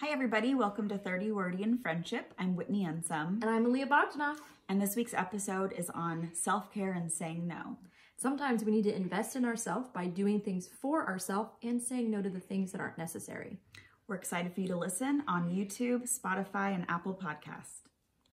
Hi everybody, welcome to 30 Wordy in Friendship. I'm Whitney Ensum. And I'm Aaliyah Bogdanoff. And this week's episode is on self-care and saying no. Sometimes we need to invest in ourselves by doing things for ourselves and saying no to the things that aren't necessary. We're excited for you to listen on YouTube, Spotify, and Apple Podcast.